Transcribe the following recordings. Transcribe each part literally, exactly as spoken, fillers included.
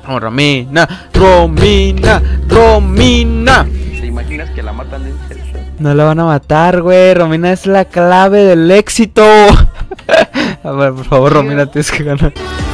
Vamos, Romina, Romina, Romina. ¿Te imaginas que la matan de un headshot? No la van a matar, güey. Romina es la clave del éxito. A ver, por favor, Romina, tienes que ganar.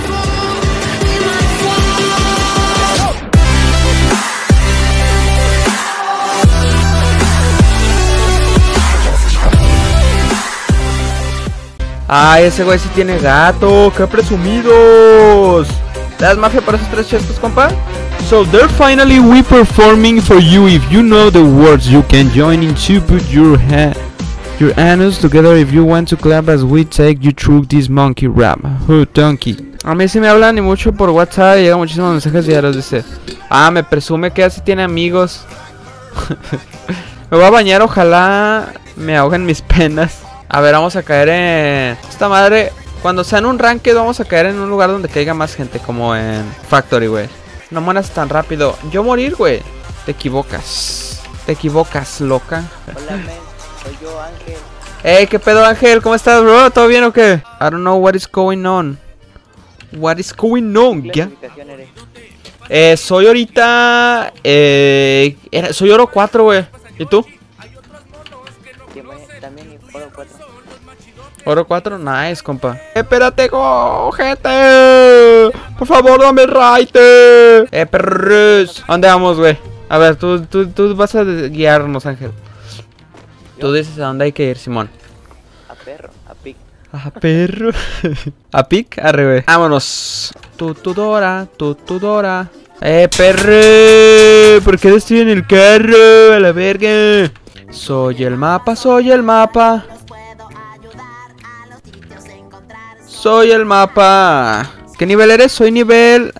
Ay, ese güey sí tiene gato. ¡Qué presumidos! ¿Le das magia para esos tres chestos, compa? So they're finally we performing for you. If you know the words, you can join in to put your hand, your anus together if you want to clap as we take you through this monkey rap. Who donkey? A mí sí me hablan y mucho por WhatsApp y llegan muchísimos mensajes diarios. Dice, ah, me presume que así tiene amigos. Me voy a bañar, ojalá me ahoguen mis penas. A ver, vamos a caer en... Esta madre, cuando sea en un ranked vamos a caer en un lugar donde caiga más gente, como en Factory, güey. No mueras tan rápido. Yo morir, güey. Te equivocas. Te equivocas, loca. Hola, men. Soy yo, Ángel. Hey, ¿qué pedo, Ángel? ¿Cómo estás, bro? ¿Todo bien o qué? I don't know what is going on. What is going on, ¿Qué ya? clasificación eres? Eh, soy ahorita... Eh... era- soy oro cuatro, güey. ¿Y tú? ¿Quién va? También oro cuatro. Oro cuatro, nice, compa. Espérate, gente. Por favor, dame el raite. Eh, perros. ¿A dónde vamos, güey? A ver, tú, tú, tú vas a guiarnos, Ángel. Tú dices a dónde hay que ir, Simón. A perro, a pic. A perro. ¿A pic? Arre, güey. Vámonos. Tutudora, tutudora. Eh, perro. ¿Por qué estoy en el carro? A la verga. Soy el mapa, soy el mapa. Soy el mapa. ¿Qué nivel eres? Soy nivel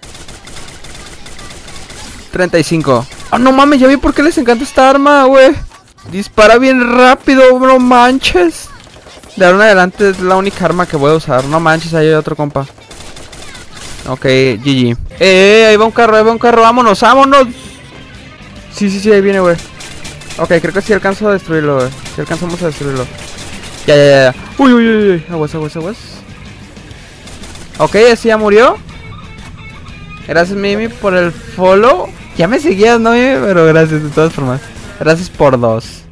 treinta y cinco. Ah, no mames, ya vi por qué les encanta esta arma, güey. Dispara bien rápido, no manches. De ahora en adelante es la única arma que voy a usar. No manches, ahí hay otro compa. Ok, G G. Eh, ahí va un carro, ahí va un carro. Vámonos, vámonos. Sí, sí, sí, ahí viene, güey. Ok, creo que sí alcanzo a destruirlo, güey. Sí alcanzamos a destruirlo. Ya, ya, ya, ya. Uy, uy, uy, uy. Aguas, aguas, aguas. Ok, ese ya murió. Gracias, Mimi, por el follow. Ya me seguías, ¿no, Mimi? Pero gracias, de todas formas. Gracias por dos.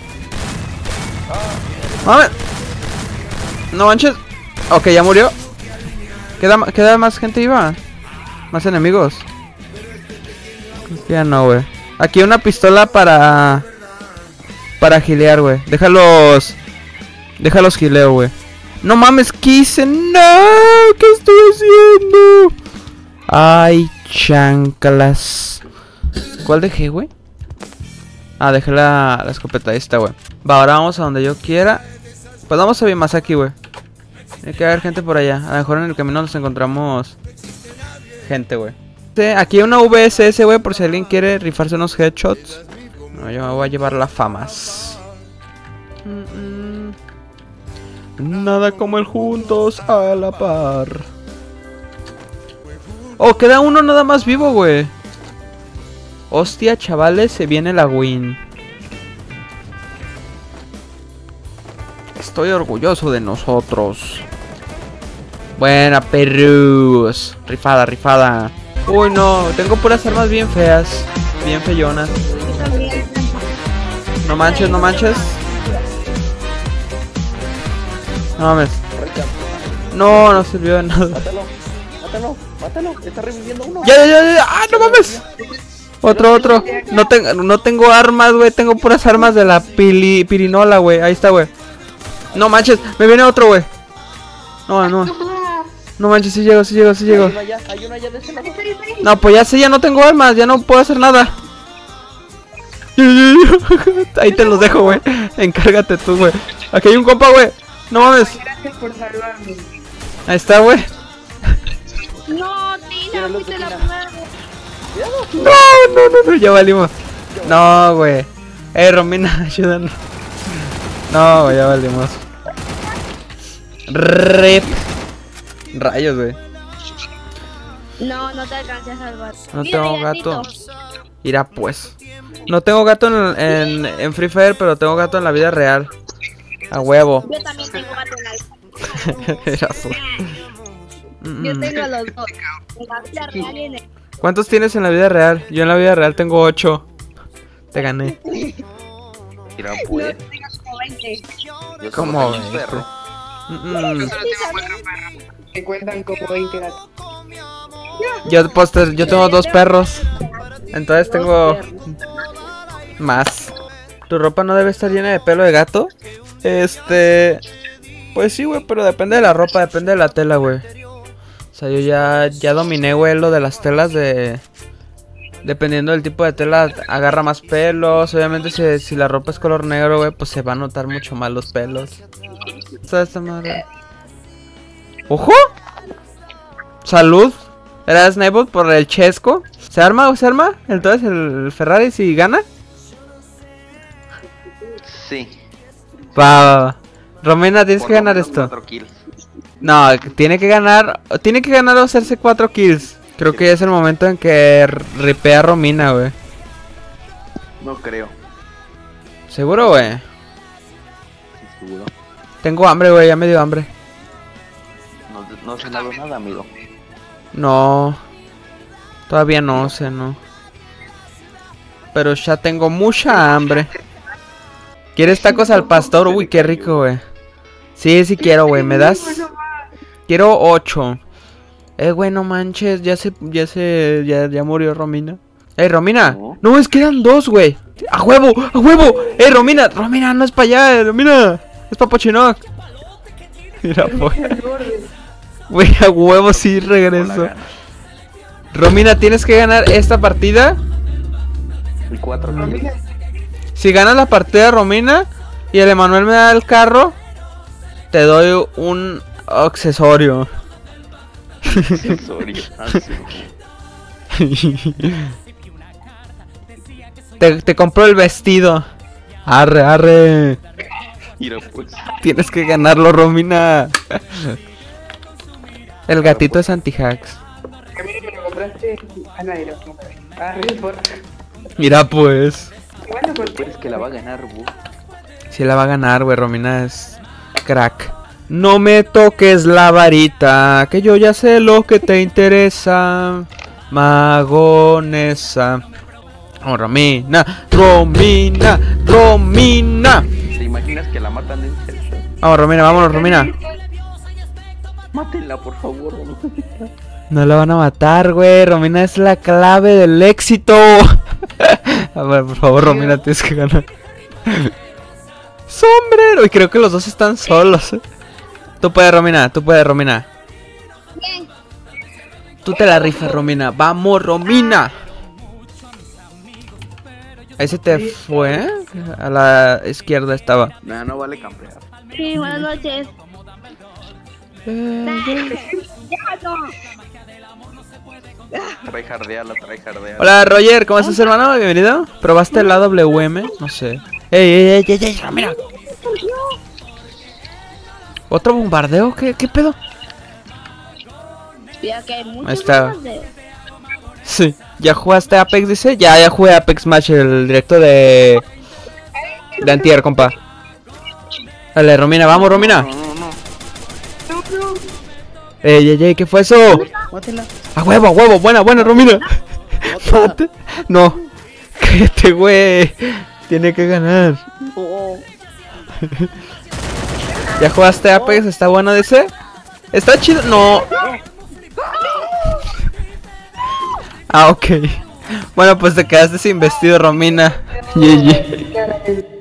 ¡Mames! No manches. Ok, ya murió. ¿Queda, queda más gente viva? ¿Más enemigos? Ya no, güey. Aquí una pistola para... Para gilear, güey. Déjalos... Déjalos gileo, güey. No mames, ¿qué hice? ¡No! ¿Qué estoy haciendo? Ay, chanclas. ¿Cuál dejé, güey? Ah, dejé la, la escopeta esta, güey. Va, ahora vamos a donde yo quiera. Pues vamos a Bimasaki, güey. Tiene que haber gente por allá. A lo mejor en el camino nos encontramos gente, güey. Aquí hay una V S S, güey, por si alguien quiere rifarse unos headshots. No, yo me voy a llevar las famas. Mm -mm. Nada como el juntos a la par. Oh, queda uno nada más vivo, güey. Hostia, chavales, se viene la win. Estoy orgulloso de nosotros. Buena, perros. Rifada, rifada. Uy, no, tengo puras armas bien feas. Bien feyonas. No manches, no manches. No mames. No, no sirvió de nada. Mátalo, mátalo, mátalo. Está reviviendo uno. Ya, ya, ya, ya. ¡Ah, no mames! Otro, otro. No, tengo, no tengo armas, güey. Tengo puras armas de la pili, pirinola, güey. Ahí está, güey. No manches, me viene otro, güey. No, no. No manches, sí llego, sí llego, sí llego. Hay uno allá, hay uno allá de ese lado. No, pues ya sé, ya no tengo armas. Ya no puedo hacer nada. Ahí te los dejo, güey. Encárgate tú, güey. Aquí hay un compa, güey. No mames. Gracias por salvarme. Ahí está, güey. No, Tina, fuiste la primera. No, no, no, no, ya valimos. No, güey. Eh, Romina, ayúdanos. No, güey, ya valimos. Rip. Rayos, güey. No, no te alcancé a salvar. No Mira, tengo mi gato. gatito. Irá, pues. No tengo gato en, en, en Free Fire, pero tengo gato en la vida real. A huevo. Yo también tengo gato en la... Era pues. Yo tengo los dos. En la vida real y en el... ¿Cuántos tienes en la vida real? Yo en la vida real tengo ocho. Te gané. Mira, pues. Como veinte. Yo ¿Cómo solo tengo un veinte? perro. Mm, Yo solo tengo cuatro perros. Me cuentan como veinte gatos. yo, pues, te- yo tengo dos perros. Entonces tengo más. ¿Tu ropa no debe estar llena de pelo de gato? Este... Pues sí, güey, pero depende de la ropa, depende de la tela, güey. O sea, yo ya, ya dominé, güey, lo de las telas de... Dependiendo del tipo de tela, agarra más pelos. Obviamente, si, si la ropa es color negro, güey, pues se va a notar mucho más los pelos. ¿Sabes esta madre? ¡Ojo! ¡Salud! ¿Era Snipebot por el Chesco? ¿Se arma o se arma? Entonces, el Ferrari si gana. Sí. Va, va, va. Romina, tienes Por que lo ganar menos esto. cuatro kills. No, tiene que ganar. Tiene que ganar o hacerse cuatro kills. Creo que ya es el momento en que r- ripea a Romina, güey. No creo. ¿Seguro, güey? Sí, seguro. Tengo hambre, güey, ya me dio hambre. No, no he cenado nada, amigo. No. Todavía no sé, no. Pero ya tengo mucha hambre. ¿Quieres tacos al pastor? Uy, qué rico, güey. Sí, sí quiero, güey. ¿Me das? Quiero ocho. Eh, güey, no manches. Ya se, ya se, ya, ya murió Romina. Eh, Romina. No. No, es que eran dos, güey. ¡A huevo! ¡A huevo! Eh, Romina. Romina, no es para allá, eh, Romina. Es para Pochinoc. Mira, pues. Güey, a huevo sí regreso. Romina, tienes que ganar esta partida. Y cuatro kills. Si ganas la partida, Romina, y el Emanuel me da el carro, te doy un accesorio. Sorry. Ah, sí. te, te compro el vestido. Arre, arre. Mira, pues. Tienes que ganarlo, Romina. El gatito es anti-hacks. A mí me lo compraste, a nadie lo compré. Ah, por... Mira, pues. Bueno, pues, Pero es que la va a ganar, bu. Si la va a ganar, güey. Romina es crack. No me toques la varita, que yo ya sé lo que te interesa. Magonesa. Oh, Romina, Romina, Romina. ¿Te imaginas que la matan en headshot? Vamos, Romina, vámonos, Romina. Mátenla, por favor. No la van a matar, güey. Romina es la clave del éxito. A ver, por favor, Romina, tienes que ganar. Sombrero. Y creo que los dos están solos. Tú puedes, Romina, tú puedes, Romina. Bien. Tú te la rifas, Romina. Vamos, Romina. Ahí se te fue. A la izquierda estaba. Nah, no vale campear. Sí, buenas noches. Ya no. Trae jardeala, trae jardeala. Hola, Roger, ¿cómo estás, hermano? Bienvenido. ¿Probaste la W M? No sé. Ey, ey, ey, ey, ey, Romina. ¿Otro bombardeo? ¿Qué, qué pedo? Mira que hay muchos Ahí está. más de- Sí. ¿Ya jugaste Apex, dice? Ya, ya jugué Apex Match, el directo de... De antier, compa. Dale, Romina, vamos, Romina. No, no, no. Ey, ey, ey, ¿qué fue eso? Mátela. A huevo, a huevo, buena, buena, Romina. Mate. No. Cállate, güey. Tiene que ganar. Oh, ¿Ya jugaste Apex? ¿Está bueno de ese? ¿Está chido? No. Ah, ok. Bueno, pues te quedaste sin vestido, Romina. G G.